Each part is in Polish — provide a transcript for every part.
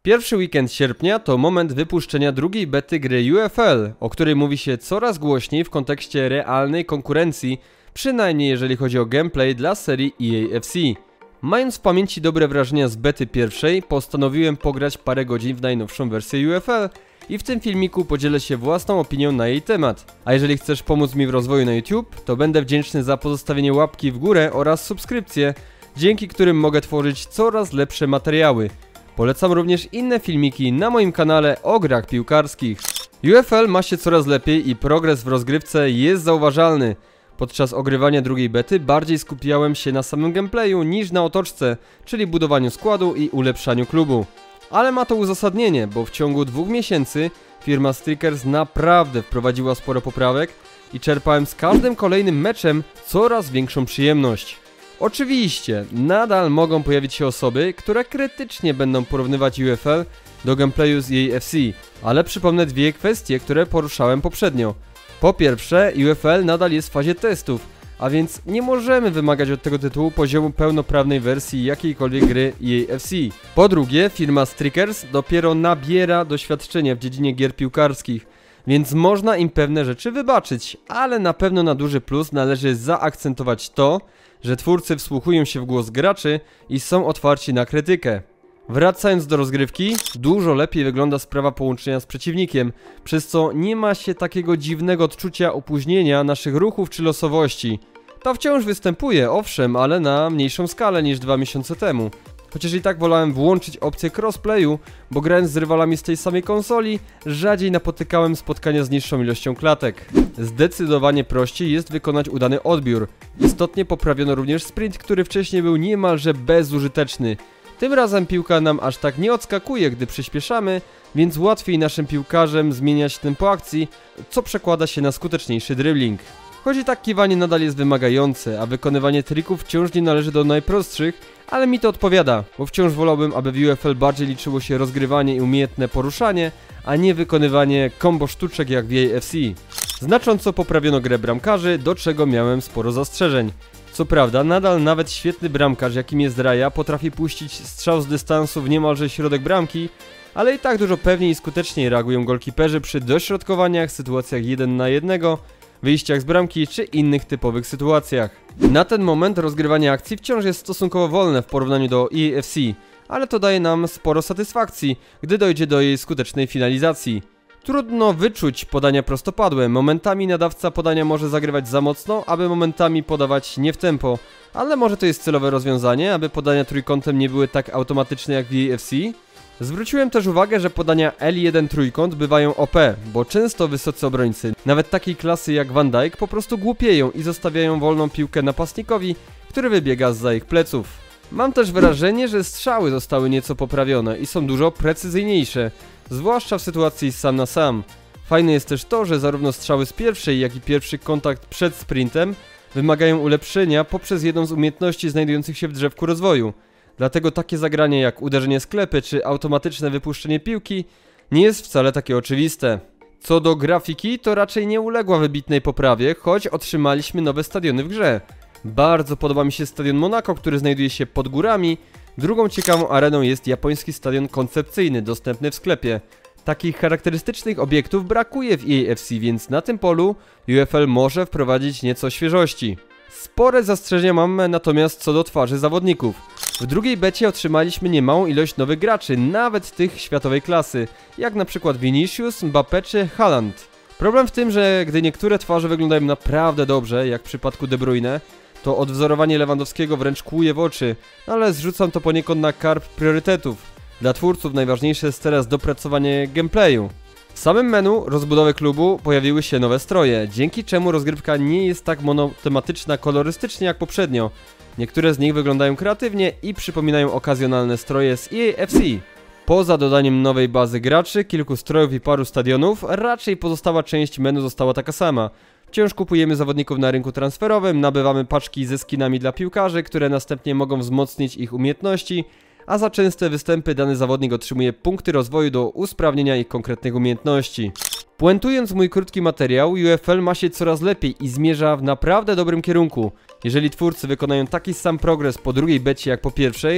Pierwszy weekend sierpnia to moment wypuszczenia drugiej bety gry UFL, o której mówi się coraz głośniej w kontekście realnej konkurencji, przynajmniej jeżeli chodzi o gameplay dla serii EA FC. Mając w pamięci dobre wrażenia z bety pierwszej, postanowiłem pograć parę godzin w najnowszą wersję UFL i w tym filmiku podzielę się własną opinią na jej temat. A jeżeli chcesz pomóc mi w rozwoju na YouTube, to będę wdzięczny za pozostawienie łapki w górę oraz subskrypcję, dzięki którym mogę tworzyć coraz lepsze materiały. Polecam również inne filmiki na moim kanale o grach piłkarskich. UFL ma się coraz lepiej i progres w rozgrywce jest zauważalny. Podczas ogrywania drugiej bety bardziej skupiałem się na samym gameplayu niż na otoczce, czyli budowaniu składu i ulepszaniu klubu. Ale ma to uzasadnienie, bo w ciągu 2 miesięcy firma Strikers naprawdę wprowadziła sporo poprawek i czerpałem z każdym kolejnym meczem coraz większą przyjemność. Oczywiście, nadal mogą pojawić się osoby, które krytycznie będą porównywać UFL do gameplayu z EA FC, ale przypomnę dwie kwestie, które poruszałem poprzednio. Po pierwsze, UFL nadal jest w fazie testów, a więc nie możemy wymagać od tego tytułu poziomu pełnoprawnej wersji jakiejkolwiek gry EA FC. Po drugie, firma Strikers dopiero nabiera doświadczenia w dziedzinie gier piłkarskich, więc można im pewne rzeczy wybaczyć, ale na pewno na duży plus należy zaakcentować to, że twórcy wsłuchują się w głos graczy i są otwarci na krytykę. Wracając do rozgrywki, dużo lepiej wygląda sprawa połączenia z przeciwnikiem, przez co nie ma się takiego dziwnego odczucia opóźnienia naszych ruchów czy losowości. To wciąż występuje, owszem, ale na mniejszą skalę niż 2 miesiące temu. Chociaż i tak wolałem włączyć opcję crossplayu, bo grając z rywalami z tej samej konsoli, rzadziej napotykałem spotkania z niższą ilością klatek. Zdecydowanie prościej jest wykonać udany odbiór. Istotnie poprawiono również sprint, który wcześniej był niemalże bezużyteczny. Tym razem piłka nam aż tak nie odskakuje, gdy przyspieszamy, więc łatwiej naszym piłkarzom zmieniać tempo akcji, co przekłada się na skuteczniejszy dribbling. Choć i tak kiwanie nadal jest wymagające, a wykonywanie trików wciąż nie należy do najprostszych, ale mi to odpowiada, bo wciąż wolałbym, aby w UFL bardziej liczyło się rozgrywanie i umiejętne poruszanie, a nie wykonywanie combo sztuczek jak w EA FC. Znacząco poprawiono grę bramkarzy, do czego miałem sporo zastrzeżeń. Co prawda, nadal nawet świetny bramkarz, jakim jest Raya, potrafi puścić strzał z dystansu w niemalże środek bramki, ale i tak dużo pewniej i skuteczniej reagują golkiperzy przy dośrodkowaniach, sytuacjach 1 na 1, wyjściach z bramki czy innych typowych sytuacjach. Na ten moment rozgrywanie akcji wciąż jest stosunkowo wolne w porównaniu do EA FC, ale to daje nam sporo satysfakcji, gdy dojdzie do jej skutecznej finalizacji. Trudno wyczuć podania prostopadłe, momentami nadawca podania może zagrywać za mocno, aby momentami podawać nie w tempo, ale może to jest celowe rozwiązanie, aby podania trójkątem nie były tak automatyczne jak w EA FC. Zwróciłem też uwagę, że podania L1 trójkąt bywają OP, bo często wysocy obrońcy, nawet takiej klasy jak Van Dijk, po prostu głupieją i zostawiają wolną piłkę napastnikowi, który wybiega zza ich pleców. Mam też wrażenie, że strzały zostały nieco poprawione i są dużo precyzyjniejsze, zwłaszcza w sytuacji sam na sam. Fajne jest też to, że zarówno strzały z pierwszej, jak i pierwszy kontakt przed sprintem wymagają ulepszenia poprzez jedną z umiejętności znajdujących się w drzewku rozwoju. Dlatego takie zagranie jak uderzenie z klepy czy automatyczne wypuszczenie piłki nie jest wcale takie oczywiste. Co do grafiki, to raczej nie uległa wybitnej poprawie, choć otrzymaliśmy nowe stadiony w grze. Bardzo podoba mi się stadion Monaco, który znajduje się pod górami. Drugą ciekawą areną jest japoński stadion koncepcyjny, dostępny w sklepie. Takich charakterystycznych obiektów brakuje w EA FC, więc na tym polu UFL może wprowadzić nieco świeżości. Spore zastrzeżenia mamy natomiast co do twarzy zawodników. W drugiej becie otrzymaliśmy niemałą ilość nowych graczy, nawet tych światowej klasy, jak na przykład Vinicius, Mbappé czy Haaland. Problem w tym, że gdy niektóre twarze wyglądają naprawdę dobrze, jak w przypadku De Bruyne, to odwzorowanie Lewandowskiego wręcz kłuje w oczy, ale zrzucam to poniekąd na karb priorytetów. Dla twórców najważniejsze jest teraz dopracowanie gameplayu. W samym menu rozbudowy klubu pojawiły się nowe stroje, dzięki czemu rozgrywka nie jest tak monotematyczna kolorystycznie jak poprzednio. Niektóre z nich wyglądają kreatywnie i przypominają okazjonalne stroje z EA FC. Poza dodaniem nowej bazy graczy, kilku strojów i paru stadionów, raczej pozostała część menu została taka sama. Wciąż kupujemy zawodników na rynku transferowym, nabywamy paczki ze skinami dla piłkarzy, które następnie mogą wzmocnić ich umiejętności, a za częste występy dany zawodnik otrzymuje punkty rozwoju do usprawnienia ich konkretnych umiejętności. Puentując mój krótki materiał, UFL ma się coraz lepiej i zmierza w naprawdę dobrym kierunku. Jeżeli twórcy wykonają taki sam progres po drugiej becie jak po pierwszej,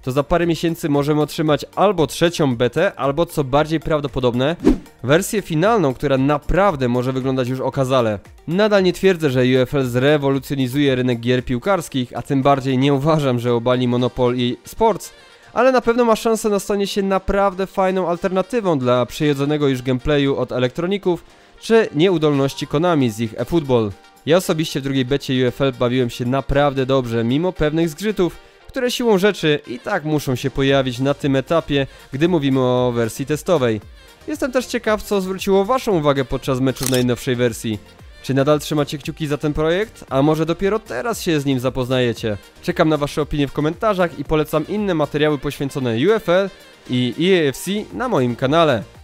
to za parę miesięcy możemy otrzymać albo trzecią betę, albo co bardziej prawdopodobne, wersję finalną, która naprawdę może wyglądać już okazale. Nadal nie twierdzę, że UFL zrewolucjonizuje rynek gier piłkarskich, a tym bardziej nie uważam, że obali monopol EA Sports, ale na pewno ma szansę na stanie się naprawdę fajną alternatywą dla przejedzonego już gameplayu od elektroników, czy nieudolności Konami z ich eFootball. Ja osobiście w drugiej becie UFL bawiłem się naprawdę dobrze, mimo pewnych zgrzytów, które siłą rzeczy i tak muszą się pojawić na tym etapie, gdy mówimy o wersji testowej. Jestem też ciekaw, co zwróciło waszą uwagę podczas meczu w najnowszej wersji. Czy nadal trzymacie kciuki za ten projekt, a może dopiero teraz się z nim zapoznajecie? Czekam na wasze opinie w komentarzach i polecam inne materiały poświęcone UFL i EAFC na moim kanale.